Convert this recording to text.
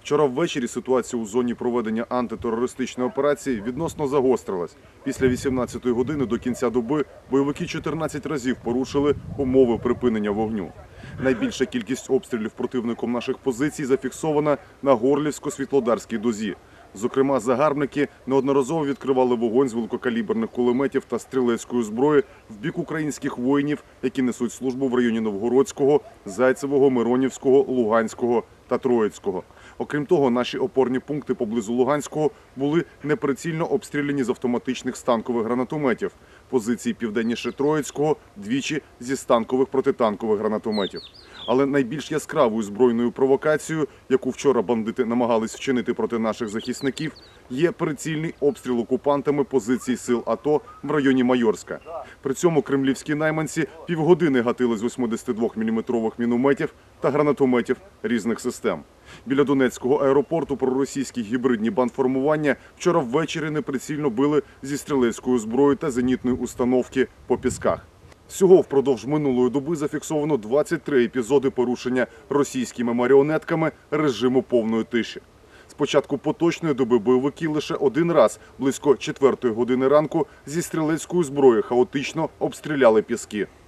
Вчора ввечері ситуація у зоні проведення антитерористичної операції відносно загострилась. Після 18-ї години до кінця доби бойовики 14 разів порушили умови припинення вогню. Найбільша кількість обстрілів противником наших позицій зафіксована на Горлівсько-Світлодарській дозі. Зокрема, загарбники неодноразово відкривали вогонь з великокаліберних кулеметів та стрілецької зброї в бік українських воїнів, які несуть службу в районі Новгородського, Зайцевого, Миронівського, Луганського та Троїцького. Окрім того, наші опорні пункти поблизу Луганського були неприцільно обстріляні з автоматичних станкових гранатометів. Позиції південніше Троїцького – двічі зі станкових протитанкових гранатометів. Але найбільш яскравою збройною провокацією, яку вчора бандити намагались вчинити проти наших захисників, є прицільний обстріл окупантами позицій сил АТО в районі Майорська. При цьому кремлівські найманці півгодини гатили з 82-мм мінометів та гранатометів різних систем. Біля Донецького аеропорту проросійські гібридні бандформування вчора ввечері неприцільно били зі стрілецькою зброєю та зенітної установки по Пісках. Всього впродовж минулої доби зафіксовано 23 епізоди порушення російськими маріонетками режиму повної тиші. З початку поточної доби бойовики лише один раз, близько 4-ї години ранку, зі стрілецької зброї хаотично обстріляли Піски.